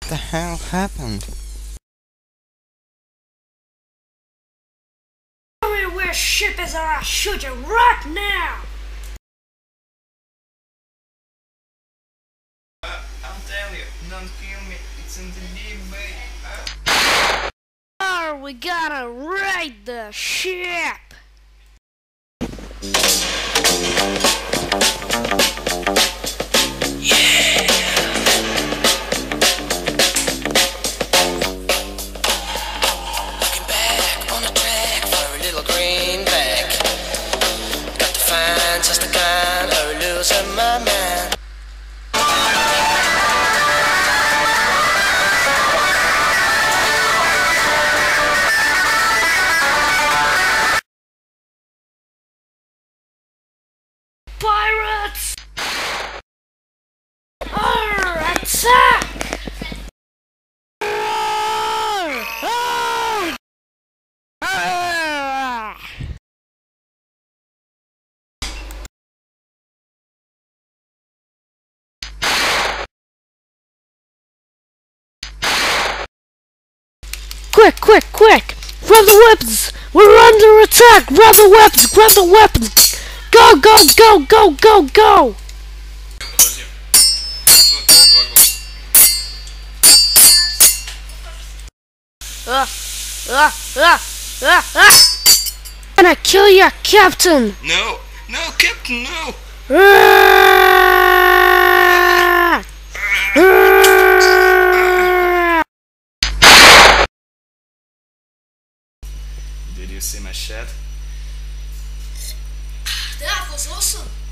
the hell happened? Tell me where ship is or I'll shoot you right now! I'll tell you, don't kill me, it's in the deep bay. Oh, we gotta raid the ship! Just the kind of losing my man. Pirates! Arr, attack! Arr, arr, arr. Quick, quick, quick! Grab the weapons! We're under attack! Grab the weapons! Grab the weapons! Go, go, go, go, go, go! I'm gonna kill your captain! No, no, Captain, no! Did you see my shot? That was awesome!